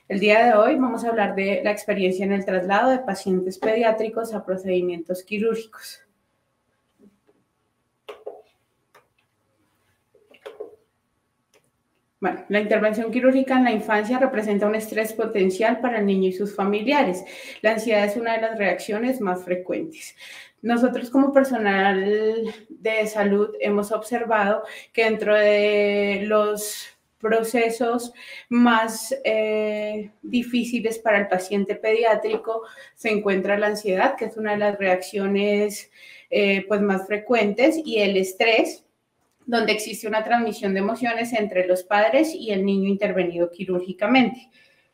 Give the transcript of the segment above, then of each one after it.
El día de hoy vamos a hablar de la experiencia en el traslado de pacientes pediátricos a procedimientos quirúrgicos. Bueno, la intervención quirúrgica en la infancia representa un estrés potencial para el niño y sus familiares. La ansiedad es una de las reacciones más frecuentes. Nosotros como personal de salud hemos observado que dentro de los procesos más difíciles para el paciente pediátrico se encuentra la ansiedad, que es una de las reacciones pues más frecuentes, y el estrés, donde existe una transmisión de emociones entre los padres y el niño intervenido quirúrgicamente.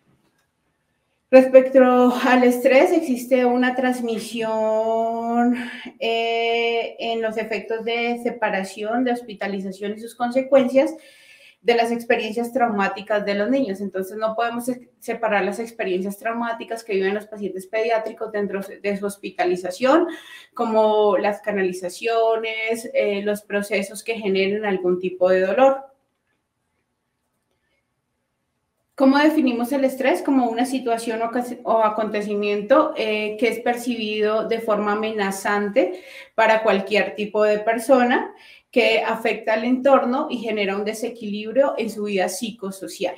Respecto al estrés, existe una transmisión en los efectos de separación, de hospitalización y sus consecuencias de las experiencias traumáticas de los niños. Entonces, no podemos separar las experiencias traumáticas que viven los pacientes pediátricos dentro de su hospitalización, como las canalizaciones, los procesos que generen algún tipo de dolor. ¿Cómo definimos el estrés? Como una situación o acontecimiento que es percibido de forma amenazante para cualquier tipo de persona, que afecta al entorno y genera un desequilibrio en su vida psicosocial.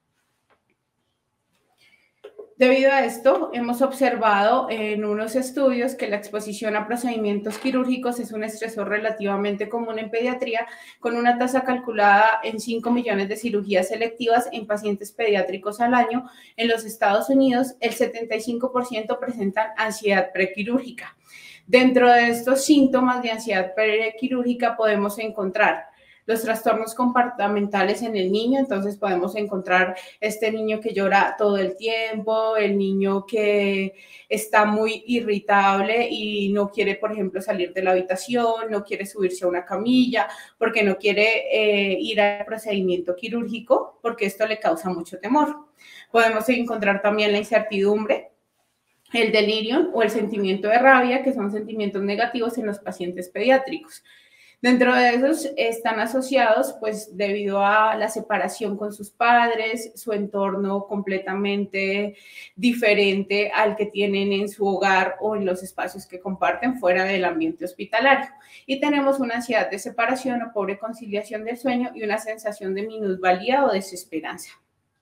Debido a esto, hemos observado en unos estudios que la exposición a procedimientos quirúrgicos es un estresor relativamente común en pediatría, con una tasa calculada en 5 millones de cirugías selectivas en pacientes pediátricos al año. En los Estados Unidos, el 75% presentan ansiedad prequirúrgica. Dentro de estos síntomas de ansiedad prequirúrgica podemos encontrar los trastornos comportamentales en el niño. Entonces podemos encontrar este niño que llora todo el tiempo, el niño que está muy irritable y no quiere, por ejemplo, salir de la habitación, no quiere subirse a una camilla, porque no quiere ir al procedimiento quirúrgico, porque esto le causa mucho temor. Podemos encontrar también la incertidumbre, el delirio o el sentimiento de rabia, que son sentimientos negativos en los pacientes pediátricos. Dentro de esos están asociados, pues, debido a la separación con sus padres, su entorno completamente diferente al que tienen en su hogar o en los espacios que comparten fuera del ambiente hospitalario. Y tenemos una ansiedad de separación o pobre conciliación del sueño y una sensación de minusvalía o desesperanza.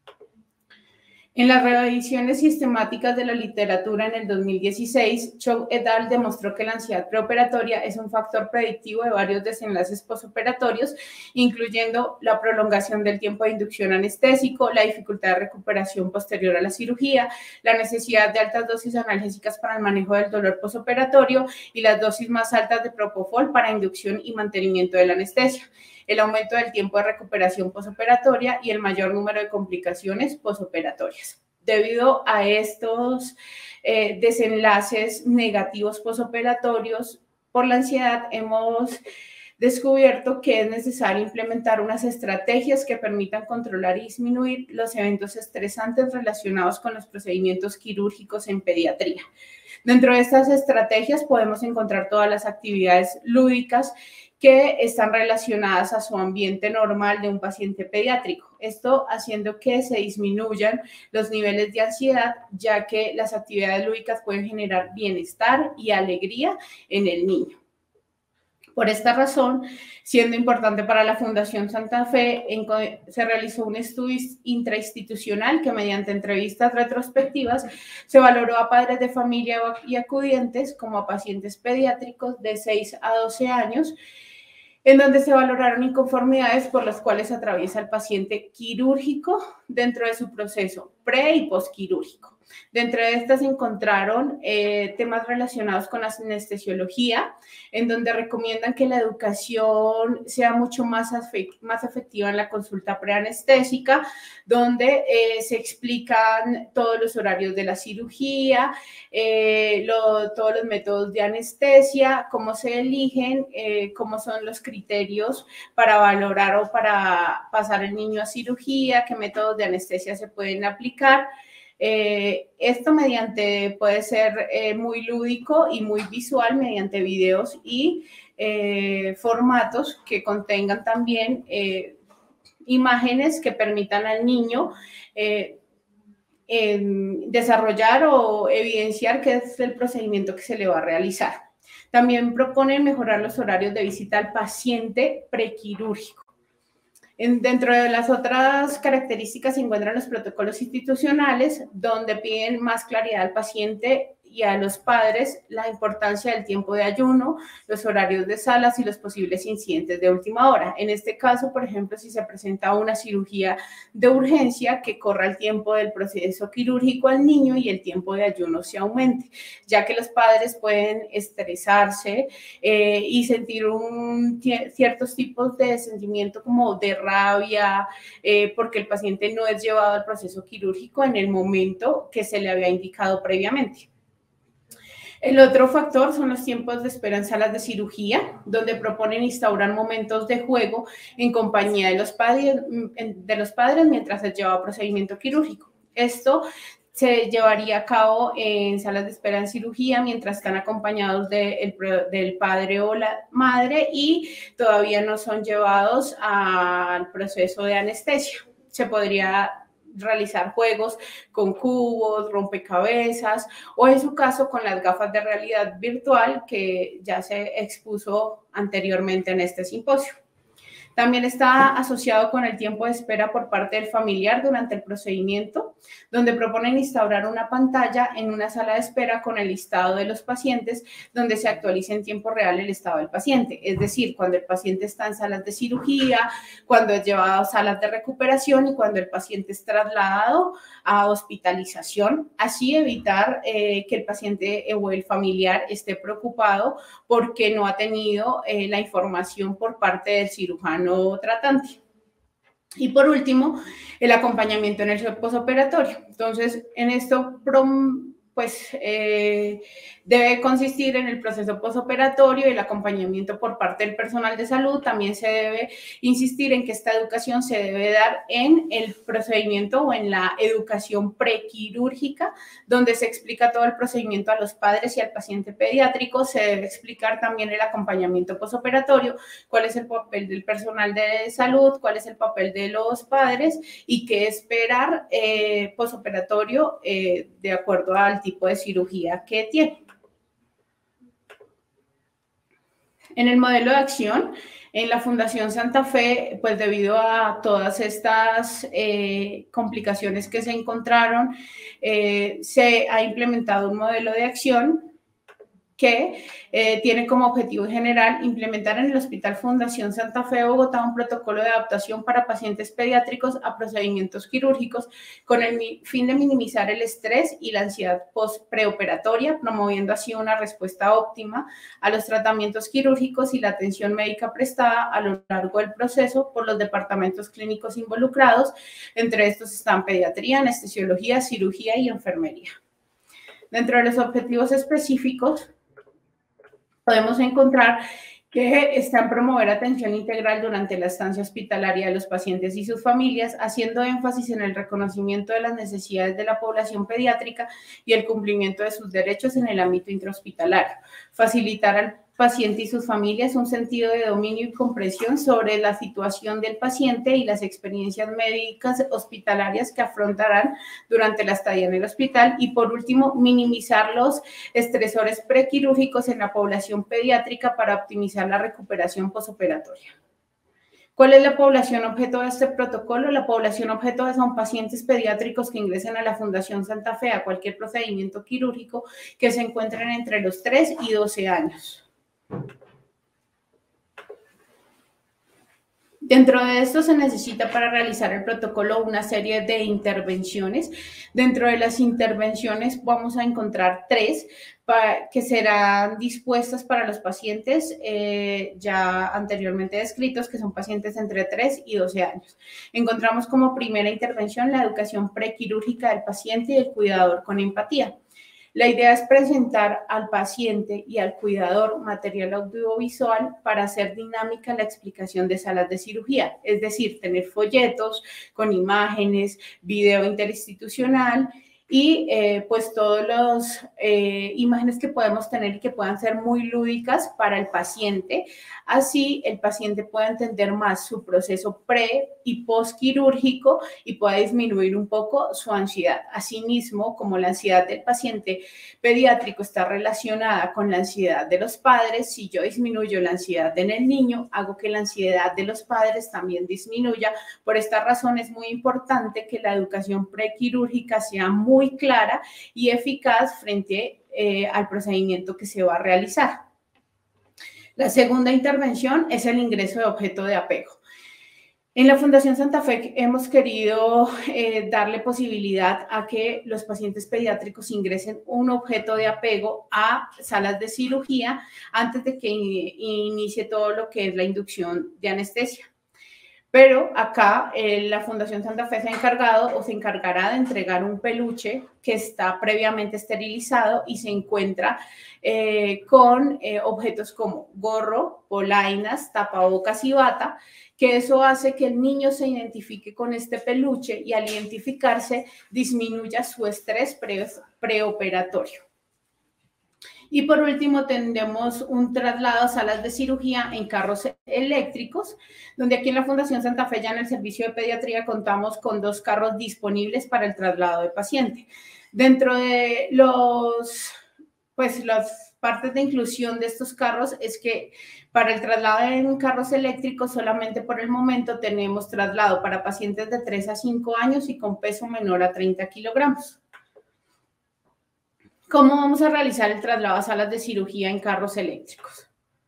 En las revisiones sistemáticas de la literatura en el 2016, Chow et al. Demostró que la ansiedad preoperatoria es un factor predictivo de varios desenlaces posoperatorios, incluyendo la prolongación del tiempo de inducción anestésico, la dificultad de recuperación posterior a la cirugía, la necesidad de altas dosis analgésicas para el manejo del dolor posoperatorio y las dosis más altas de propofol para inducción y mantenimiento de la anestesia, el aumento del tiempo de recuperación posoperatoria y el mayor número de complicaciones posoperatorias. Debido a estos desenlaces negativos posoperatorios por la ansiedad, hemos descubierto que es necesario implementar unas estrategias que permitan controlar y disminuir los eventos estresantes relacionados con los procedimientos quirúrgicos en pediatría. Dentro de estas estrategias podemos encontrar todas las actividades lúdicas que están relacionadas a su ambiente normal de un paciente pediátrico. Esto haciendo que se disminuyan los niveles de ansiedad, ya que las actividades lúdicas pueden generar bienestar y alegría en el niño. Por esta razón, siendo importante para la Fundación Santa Fe, se realizó un estudio intrainstitucional que, mediante entrevistas retrospectivas, se valoró a padres de familia y acudientes como a pacientes pediátricos de 6 a 12 años, en donde se valoraron inconformidades por las cuales atraviesa el paciente quirúrgico dentro de su proceso pre- y postquirúrgico. Dentro de estas se encontraron temas relacionados con la anestesiología, en donde recomiendan que la educación sea mucho más efectiva en la consulta preanestésica, donde se explican todos los horarios de la cirugía, todos los métodos de anestesia, cómo se eligen, cómo son los criterios para valorar o para pasar el niño a cirugía, qué métodos de anestesia se pueden aplicar. Esto puede ser muy lúdico y muy visual mediante videos y formatos que contengan también imágenes que permitan al niño desarrollar o evidenciar qué es el procedimiento que se le va a realizar. También proponen mejorar los horarios de visita al paciente prequirúrgico. Dentro de las otras características se encuentran los protocolos institucionales, donde piden más claridad al paciente y a los padres la importancia del tiempo de ayuno, los horarios de salas y los posibles incidentes de última hora. En este caso, por ejemplo, si se presenta una cirugía de urgencia, que corra el tiempo del proceso quirúrgico al niño y el tiempo de ayuno se aumente, ya que los padres pueden estresarse y sentir ciertos tipos de sentimiento como de rabia, porque el paciente no es llevado al proceso quirúrgico en el momento que se le había indicado previamente. El otro factor son los tiempos de espera en salas de cirugía, donde proponen instaurar momentos de juego en compañía de los padres mientras se lleva procedimiento quirúrgico. Esto se llevaría a cabo en salas de espera en cirugía mientras están acompañados del padre o la madre y todavía no son llevados al proceso de anestesia. Se podría realizar juegos con cubos, rompecabezas o en su caso con las gafas de realidad virtual que ya se expuso anteriormente en este simposio. También está asociado con el tiempo de espera por parte del familiar durante el procedimiento, donde proponen instaurar una pantalla en una sala de espera con el listado de los pacientes, donde se actualice en tiempo real el estado del paciente. Es decir, cuando el paciente está en salas de cirugía, cuando es llevado a salas de recuperación y cuando el paciente es trasladado a hospitalización. Así evitar que el paciente o el familiar esté preocupado porque no ha tenido la información por parte del cirujano tratante. Y por último, el acompañamiento en el posoperatorio. Entonces, en esto, pues, debe consistir en el proceso posoperatorio y el acompañamiento por parte del personal de salud. También se debe insistir en que esta educación se debe dar en el procedimiento o en la educación prequirúrgica, donde se explica todo el procedimiento a los padres y al paciente pediátrico. Se debe explicar también el acompañamiento posoperatorio, cuál es el papel del personal de salud, cuál es el papel de los padres y qué esperar posoperatorio de acuerdo al tipo de cirugía que tiene. En el modelo de acción, en la Fundación Santa Fe, pues debido a todas estas complicaciones que se encontraron, se ha implementado un modelo de acción que tiene como objetivo general implementar en el Hospital Fundación Santa Fe de Bogotá un protocolo de adaptación para pacientes pediátricos a procedimientos quirúrgicos con el fin de minimizar el estrés y la ansiedad preoperatoria, promoviendo así una respuesta óptima a los tratamientos quirúrgicos y la atención médica prestada a lo largo del proceso por los departamentos clínicos involucrados. Entre estos están pediatría, anestesiología, cirugía y enfermería. Dentro de los objetivos específicos, podemos encontrar que están promover atención integral durante la estancia hospitalaria de los pacientes y sus familias, haciendo énfasis en el reconocimiento de las necesidades de la población pediátrica y el cumplimiento de sus derechos en el ámbito intrahospitalario. Facilitar al paciente y sus familias un sentido de dominio y comprensión sobre la situación del paciente y las experiencias médicas hospitalarias que afrontarán durante la estadía en el hospital. Y por último, minimizar los estresores prequirúrgicos en la población pediátrica para optimizar la recuperación posoperatoria. ¿Cuál es la población objeto de este protocolo? La población objeto son pacientes pediátricos que ingresen a la Fundación Santa Fe a cualquier procedimiento quirúrgico que se encuentren entre los 3 y 12 años. Dentro de esto se necesita para realizar el protocolo una serie de intervenciones. Dentro de las intervenciones vamos a encontrar 3 que serán dispuestas para los pacientes ya anteriormente descritos, que son pacientes entre 3 y 12 años. Encontramos como primera intervención la educación prequirúrgica del paciente y el cuidador con empatía. La idea es presentar al paciente y al cuidador material audiovisual para hacer dinámica la explicación de salas de cirugía, es decir, tener folletos con imágenes, video interinstitucional y pues todas las imágenes que podemos tener y que puedan ser muy lúdicas para el paciente. Así el paciente puede entender más su proceso pre y postquirúrgico y pueda disminuir un poco su ansiedad. Asimismo, como la ansiedad del paciente pediátrico está relacionada con la ansiedad de los padres, si yo disminuyo la ansiedad en el niño, hago que la ansiedad de los padres también disminuya. Por esta razón es muy importante que la educación prequirúrgica sea muy clara y eficaz frente al procedimiento que se va a realizar. La segunda intervención es el ingreso de objeto de apego. En la Fundación Santa Fe hemos querido darle posibilidad a que los pacientes pediátricos ingresen un objeto de apego a salas de cirugía antes de que inicie todo lo que es la inducción de anestesia. Pero acá la Fundación Santa Fe se ha encargado o se encargará de entregar un peluche que está previamente esterilizado y se encuentra con objetos como gorro, polainas, tapabocas y bata, que eso hace que el niño se identifique con este peluche y al identificarse disminuya su estrés preoperatorio. Y por último tendremos un traslado a salas de cirugía en carros eléctricos, donde aquí en la Fundación Santa Fe ya en el servicio de pediatría contamos con 2 carros disponibles para el traslado de paciente. Dentro de las partes de inclusión de estos carros es que para el traslado en carros eléctricos solamente por el momento tenemos traslado para pacientes de 3 a 5 años y con peso menor a 30 kilogramos. ¿Cómo vamos a realizar el traslado a salas de cirugía en carros eléctricos?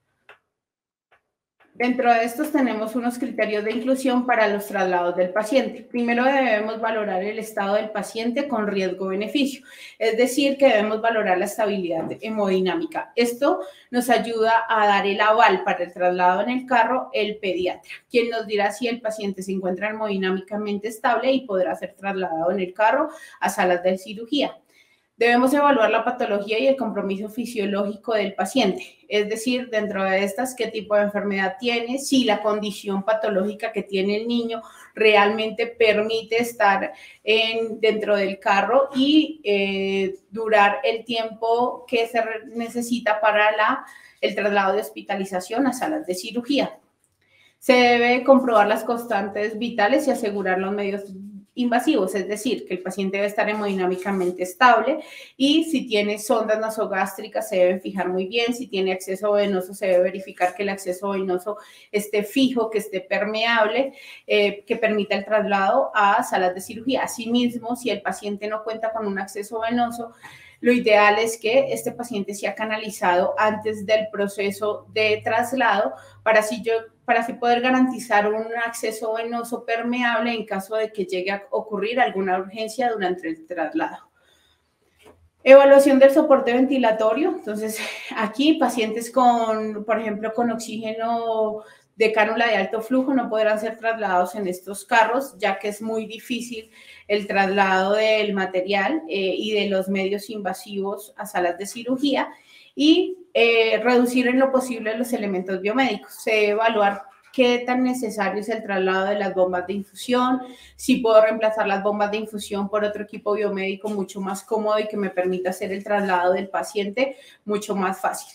Dentro de estos tenemos unos criterios de inclusión para los traslados del paciente. Primero debemos valorar el estado del paciente con riesgo-beneficio, es decir, que debemos valorar la estabilidad hemodinámica. Esto nos ayuda a dar el aval para el traslado en el carro, el pediatra, quien nos dirá si el paciente se encuentra hemodinámicamente estable y podrá ser trasladado en el carro a salas de cirugía. Debemos evaluar la patología y el compromiso fisiológico del paciente, es decir, dentro de estas, qué tipo de enfermedad tiene, si la condición patológica que tiene el niño realmente permite estar dentro del carro y durar el tiempo que se necesita para el traslado de hospitalización a salas de cirugía. Se debe comprobar las constantes vitales y asegurar los medios invasivos, es decir, que el paciente debe estar hemodinámicamente estable y si tiene sondas nasogástricas se deben fijar muy bien, si tiene acceso venoso se debe verificar que el acceso venoso esté fijo, que esté permeable, que permita el traslado a salas de cirugía. Asimismo, si el paciente no cuenta con un acceso venoso, lo ideal es que este paciente sea canalizado antes del proceso de traslado para así poder garantizar un acceso venoso permeable en caso de que llegue a ocurrir alguna urgencia durante el traslado. Evaluación del soporte ventilatorio. Entonces, aquí pacientes por ejemplo, con oxígeno de cánula de alto flujo no podrán ser trasladados en estos carros, ya que es muy difícil el traslado del material y de los medios invasivos a salas de cirugía y reducir en lo posible los elementos biomédicos. Se debe evaluar qué tan necesario es el traslado de las bombas de infusión, si puedo reemplazar las bombas de infusión por otro equipo biomédico mucho más cómodo y que me permita hacer el traslado del paciente mucho más fácil.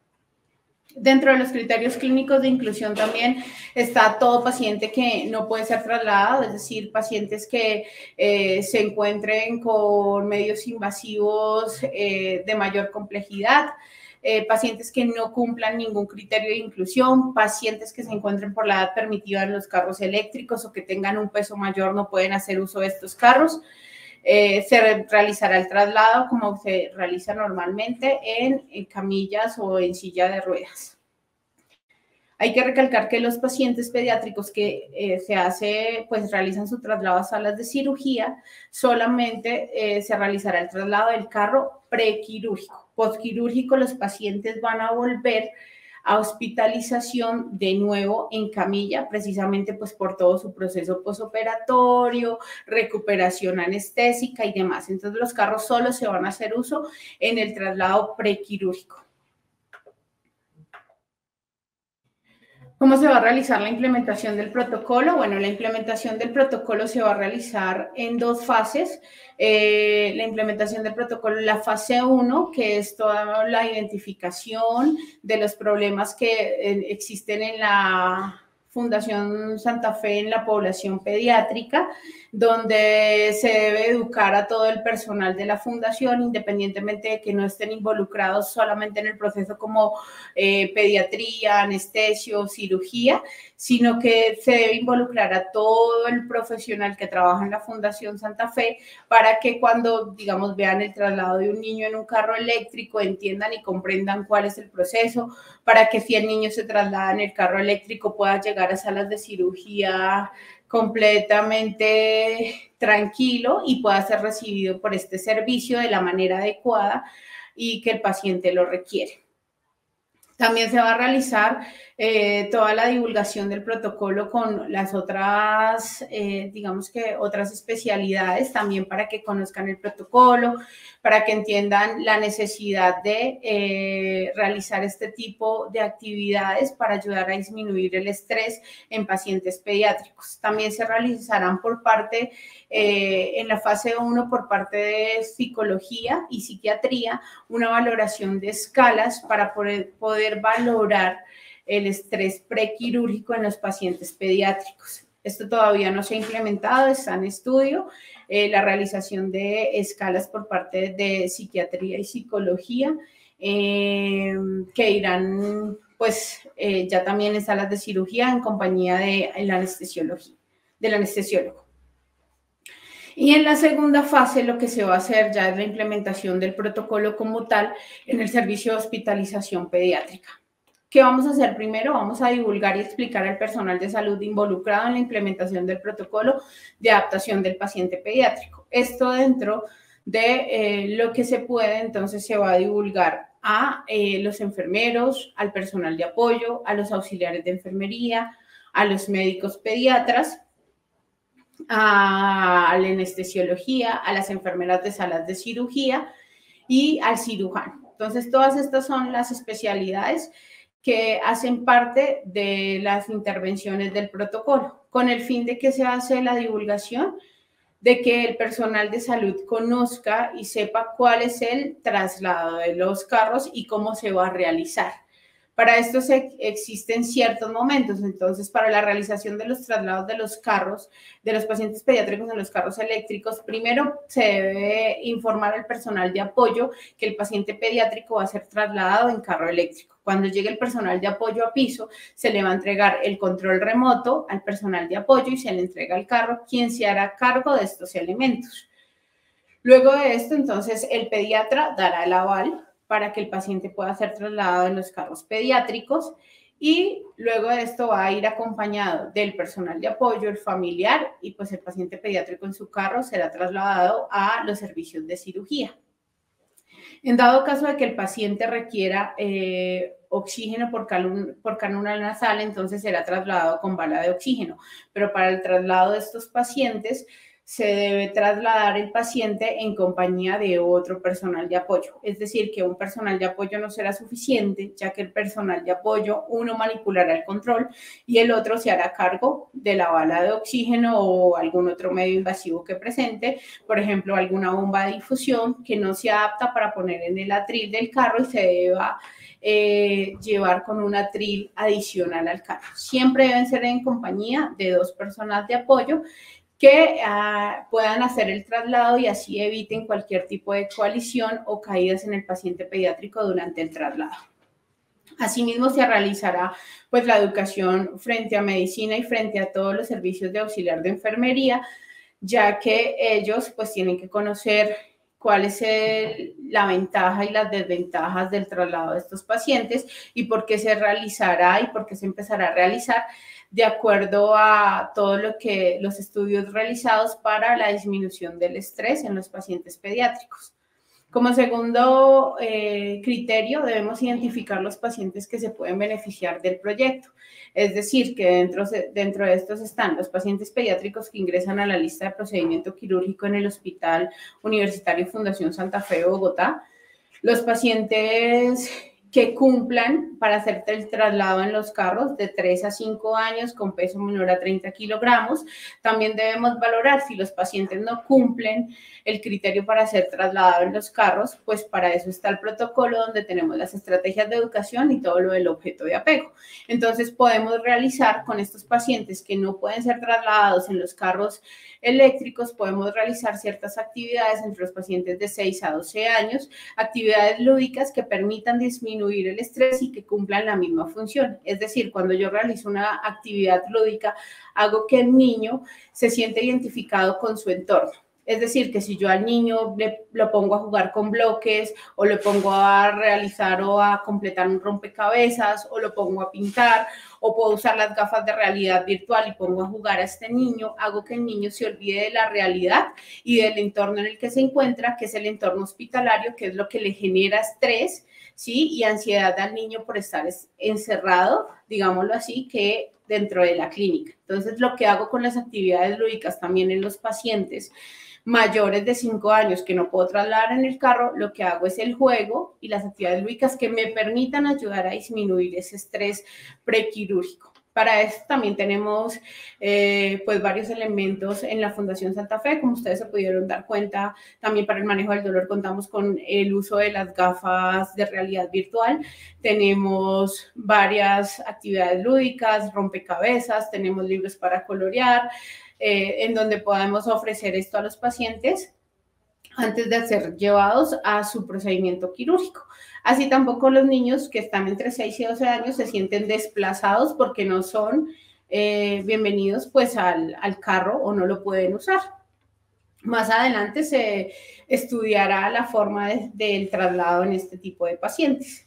Dentro de los criterios clínicos de inclusión también está todo paciente que no puede ser trasladado, es decir, pacientes que se encuentren con medios invasivos de mayor complejidad, pacientes que no cumplan ningún criterio de inclusión, pacientes que se encuentren por la edad permitida en los carros eléctricos o que tengan un peso mayor no pueden hacer uso de estos carros. Se realizará el traslado como se realiza normalmente en camillas o en silla de ruedas. Hay que recalcar que los pacientes pediátricos que realizan su traslado a salas de cirugía, solamente se realizará el traslado del carro prequirúrgico. Postquirúrgico, los pacientes van a volver a hospitalización de nuevo en camilla, precisamente pues por todo su proceso posoperatorio, recuperación anestésica y demás. Entonces los carros solo se van a hacer uso en el traslado prequirúrgico. ¿Cómo se va a realizar la implementación del protocolo? Bueno, la implementación del protocolo se va a realizar en 2 fases. La implementación del protocolo, la fase 1, que es toda la identificación de los problemas que existen en la Fundación Santa Fe en la población pediátrica, donde se debe educar a todo el personal de la fundación, independientemente de que no estén involucrados solamente en el proceso como pediatría, anestesio, cirugía, sino que se debe involucrar a todo el profesional que trabaja en la Fundación Santa Fe para que cuando, digamos, vean el traslado de un niño en un carro eléctrico, entiendan y comprendan cuál es el proceso, para que si el niño se traslada en el carro eléctrico pueda llegar a salas de cirugía completamente tranquilo y pueda ser recibido por este servicio de la manera adecuada y que el paciente lo requiere. También se va a realizar toda la divulgación del protocolo con las otras, digamos que otras especialidades también para que conozcan el protocolo, para que entiendan la necesidad de realizar este tipo de actividades para ayudar a disminuir el estrés en pacientes pediátricos. También se realizarán por parte, en la fase 1, por parte de psicología y psiquiatría, una valoración de escalas para poder valorar el estrés prequirúrgico en los pacientes pediátricos. Esto todavía no se ha implementado, está en estudio, la realización de escalas por parte de psiquiatría y psicología, que irán pues ya también en salas de cirugía en compañía del anestesiólogo. Y en la segunda fase lo que se va a hacer ya es la implementación del protocolo como tal en el servicio de hospitalización pediátrica. ¿Qué vamos a hacer primero? Vamos a divulgar y explicar al personal de salud involucrado en la implementación del protocolo de adaptación del paciente pediátrico. Esto dentro de lo que se puede, entonces se va a divulgar a los enfermeros, al personal de apoyo, a los auxiliares de enfermería, a los médicos pediatras, a la anestesiología, a las enfermeras de salas de cirugía y al cirujano. Entonces, todas estas son las especialidades que hacen parte de las intervenciones del protocolo, con el fin de que se hace la divulgación, de que el personal de salud conozca y sepa cuál es el traslado de los carros y cómo se va a realizar. Para esto existen ciertos momentos, entonces para la realización de los traslados de los carros, de los pacientes pediátricos en los carros eléctricos, primero se debe informar al personal de apoyo que el paciente pediátrico va a ser trasladado en carro eléctrico. Cuando llegue el personal de apoyo a piso, se le va a entregar el control remoto al personal de apoyo y se le entrega el carro, quien se hará cargo de estos elementos. Luego de esto, entonces, el pediatra dará el aval para que el paciente pueda ser trasladado en los carros pediátricos y luego de esto va a ir acompañado del personal de apoyo, el familiar y pues el paciente pediátrico en su carro será trasladado a los servicios de cirugía. En dado caso de que el paciente requiera oxígeno por cánula nasal, entonces será trasladado con bala de oxígeno, pero para el traslado de estos pacientes se debe trasladar el paciente en compañía de otro personal de apoyo. Es decir, que un personal de apoyo no será suficiente, ya que el personal de apoyo, uno manipulará el control y el otro se hará cargo de la bala de oxígeno o algún otro medio invasivo que presente, por ejemplo, alguna bomba de difusión que no se adapta para poner en el atril del carro y se deba llevar con un atril adicional al carro. Siempre deben ser en compañía de dos personas de apoyo que puedan hacer el traslado y así eviten cualquier tipo de colisión o caídas en el paciente pediátrico durante el traslado. Asimismo, se realizará pues la educación frente a medicina y frente a todos los servicios de auxiliar de enfermería, ya que ellos pues tienen que conocer cuál es la ventaja y las desventajas del traslado de estos pacientes y por qué se realizará y por qué se empezará a realizar de acuerdo a todo lo que los estudios realizados para la disminución del estrés en los pacientes pediátricos. Como segundo criterio, debemos identificar los pacientes que se pueden beneficiar del proyecto. Es decir, que dentro de estos están los pacientes pediátricos que ingresan a la lista de procedimiento quirúrgico en el Hospital Universitario Fundación Santa Fe de Bogotá, los pacientes que cumplan para hacerte el traslado en los carros de 3 a 5 años con peso menor a 30 kilogramos. También debemos valorar si los pacientes no cumplen el criterio para ser trasladado en los carros, pues para eso está el protocolo donde tenemos las estrategias de educación y todo lo del objeto de apego. Entonces podemos realizar con estos pacientes que no pueden ser trasladados en los carros eléctricos, podemos realizar ciertas actividades entre los pacientes de 6 a 12 años, actividades lúdicas que permitan disminuir el estrés y que cumplan la misma función. Es decir, cuando yo realizo una actividad lúdica, hago que el niño se siente identificado con su entorno. Es decir, que si yo al niño lo pongo a jugar con bloques o lo pongo a realizar o a completar un rompecabezas o lo pongo a pintar o puedo usar las gafas de realidad virtual y pongo a jugar a este niño, hago que el niño se olvide de la realidad y del entorno en el que se encuentra, que es el entorno hospitalario, que es lo que le genera estrés, ¿sí? Y ansiedad al niño por estar encerrado, digámoslo así, que dentro de la clínica. Entonces, lo que hago con las actividades lúdicas también en los pacientes mayores de 5 años que no puedo trasladar en el carro, lo que hago es el juego y las actividades lúdicas que me permitan ayudar a disminuir ese estrés prequirúrgico. Para esto también tenemos pues varios elementos en la Fundación Santa Fe, como ustedes se pudieron dar cuenta, también para el manejo del dolor contamos con el uso de las gafas de realidad virtual, tenemos varias actividades lúdicas, rompecabezas, tenemos libros para colorear, en donde podemos ofrecer esto a los pacientes antes de ser llevados a su procedimiento quirúrgico. Así tampoco los niños que están entre 6 y 12 años se sienten desplazados porque no son bienvenidos pues al carro o no lo pueden usar. Más adelante se estudiará la forma del traslado en este tipo de pacientes.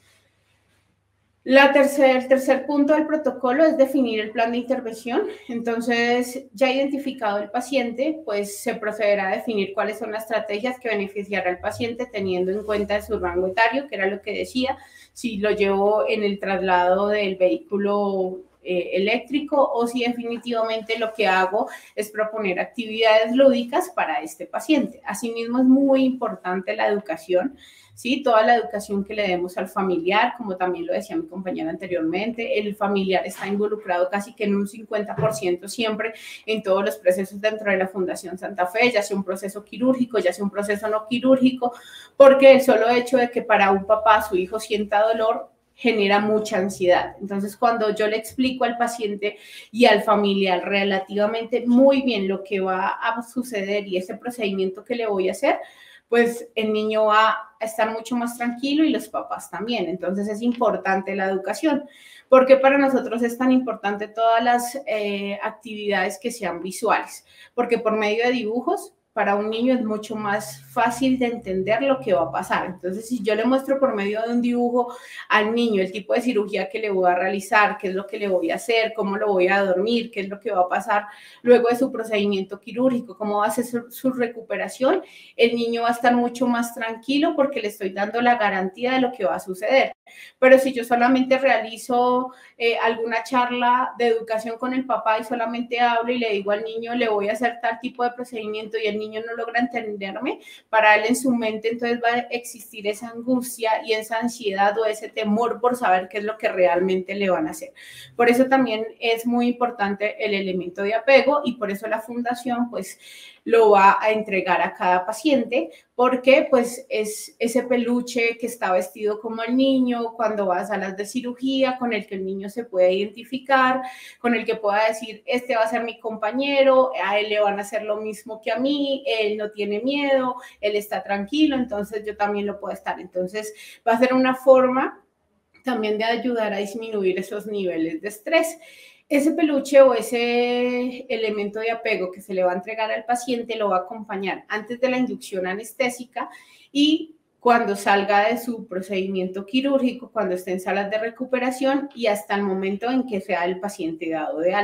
El tercer punto del protocolo es definir el plan de intervención. Entonces, ya identificado el paciente, pues se procederá a definir cuáles son las estrategias que beneficiará al paciente teniendo en cuenta su rango etario, que era lo que decía, si lo llevo en el traslado del vehículo eléctrico o si definitivamente lo que hago es proponer actividades lúdicas para este paciente. Asimismo, es muy importante la educación, ¿sí? Toda la educación que le demos al familiar, como también lo decía mi compañera anteriormente, el familiar está involucrado casi que en un 50% siempre en todos los procesos dentro de la Fundación Santa Fe, ya sea un proceso quirúrgico, ya sea un proceso no quirúrgico, porque el solo hecho de que para un papá su hijo sienta dolor genera mucha ansiedad. Entonces, cuando yo le explico al paciente y al familiar relativamente muy bien lo que va a suceder y ese procedimiento que le voy a hacer, pues el niño va a estar mucho más tranquilo y los papás también. Entonces, es importante la educación. ¿Por qué para nosotros es tan importante todas las actividades que sean visuales? Porque por medio de dibujos, para un niño es mucho más fácil de entender lo que va a pasar. Entonces, si yo le muestro por medio de un dibujo al niño el tipo de cirugía que le voy a realizar, qué es lo que le voy a hacer, cómo lo voy a dormir, qué es lo que va a pasar luego de su procedimiento quirúrgico, cómo va a ser su recuperación, el niño va a estar mucho más tranquilo porque le estoy dando la garantía de lo que va a suceder. Pero si yo solamente realizo alguna charla de educación con el papá y solamente hablo y le digo al niño, le voy a hacer tal tipo de procedimiento y el niño no logra entenderme, para él en su mente entonces va a existir esa angustia y esa ansiedad o ese temor por saber qué es lo que realmente le van a hacer. Por eso también es muy importante el elemento de apego y por eso la fundación pues lo va a entregar a cada paciente, porque pues es ese peluche que está vestido como el niño cuando va a salas de cirugía, con el que el niño se puede identificar, con el que pueda decir, este va a ser mi compañero, a él le van a hacer lo mismo que a mí, él no tiene miedo, él está tranquilo, entonces yo también lo puedo estar. Entonces va a ser una forma también de ayudar a disminuir esos niveles de estrés. Ese peluche o ese elemento de apego que se le va a entregar al paciente lo va a acompañar antes de la inducción anestésica y cuando salga de su procedimiento quirúrgico, cuando esté en salas de recuperación y hasta el momento en que sea el paciente dado de alta.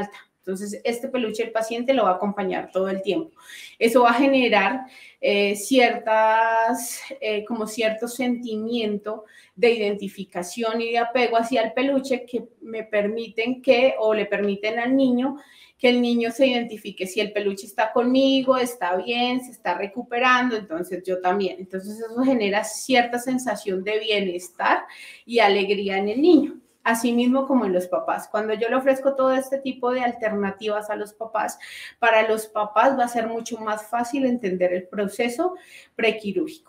Entonces, este peluche el paciente lo va a acompañar todo el tiempo. Eso va a generar como cierto sentimiento de identificación y de apego hacia el peluche que le permiten al niño que el niño se identifique si el peluche está conmigo, está bien, se está recuperando, entonces yo también. Entonces eso genera cierta sensación de bienestar y alegría en el niño. Asimismo como en los papás. Cuando yo le ofrezco todo este tipo de alternativas a los papás, para los papás va a ser mucho más fácil entender el proceso prequirúrgico.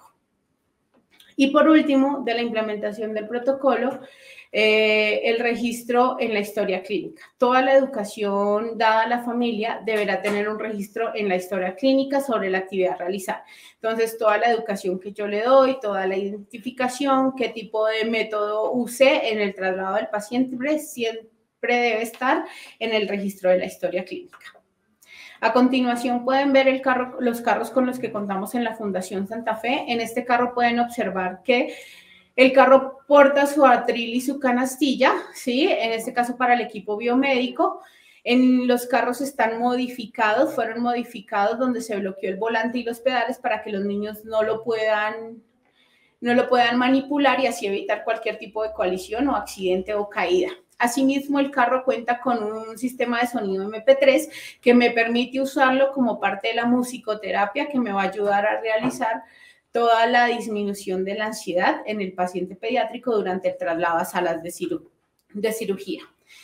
Y por último, de la implementación del protocolo, el registro en la historia clínica. Toda la educación dada a la familia deberá tener un registro en la historia clínica sobre la actividad realizada. Entonces, toda la educación que yo le doy, toda la identificación, qué tipo de método usé en el traslado del paciente, siempre debe estar en el registro de la historia clínica. A continuación pueden ver los carros con los que contamos en la Fundación Santa Fe. En este carro pueden observar que el carro porta su atril y su canastilla, ¿sí? En este caso para el equipo biomédico. En los carros están modificados, fueron modificados donde se bloqueó el volante y los pedales para que los niños no lo puedan manipular y así evitar cualquier tipo de colisión o accidente o caída. Asimismo, el carro cuenta con un sistema de sonido MP3 que me permite usarlo como parte de la musicoterapia que me va a ayudar a realizar toda la disminución de la ansiedad en el paciente pediátrico durante el traslado a salas de cirugía.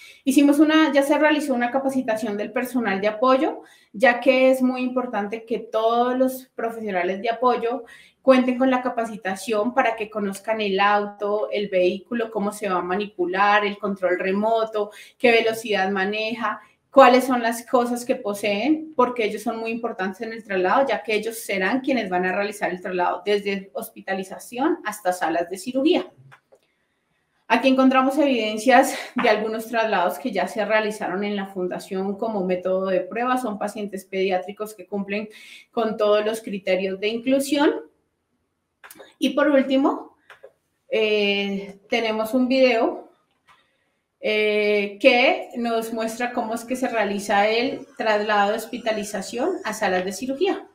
Ya se realizó una capacitación del personal de apoyo, ya que es muy importante que todos los profesionales de apoyo cuenten con la capacitación para que conozcan el auto, el vehículo, cómo se va a manipular, el control remoto, qué velocidad maneja, cuáles son las cosas que poseen, porque ellos son muy importantes en el traslado, ya que ellos serán quienes van a realizar el traslado desde hospitalización hasta salas de cirugía. Aquí encontramos evidencias de algunos traslados que ya se realizaron en la Fundación como método de prueba. Son pacientes pediátricos que cumplen con todos los criterios de inclusión. Y por último, tenemos un video que nos muestra cómo es que se realiza el traslado de hospitalización a salas de cirugía.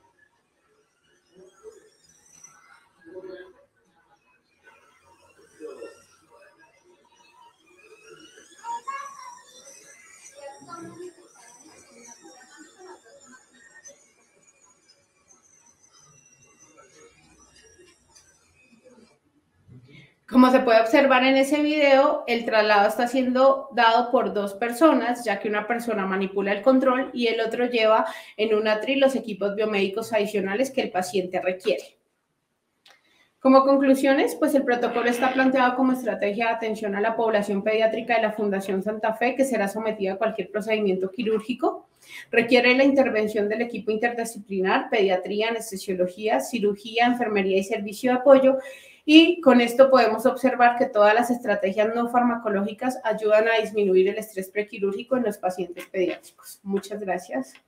Como se puede observar en ese video, el traslado está siendo dado por dos personas, ya que una persona manipula el control y el otro lleva en un atril los equipos biomédicos adicionales que el paciente requiere. Como conclusiones, pues el protocolo está planteado como estrategia de atención a la población pediátrica de la Fundación Santa Fe, que será sometida a cualquier procedimiento quirúrgico. Requiere la intervención del equipo interdisciplinar, pediatría, anestesiología, cirugía, enfermería y servicio de apoyo. Y con esto podemos observar que todas las estrategias no farmacológicas ayudan a disminuir el estrés prequirúrgico en los pacientes pediátricos. Muchas gracias.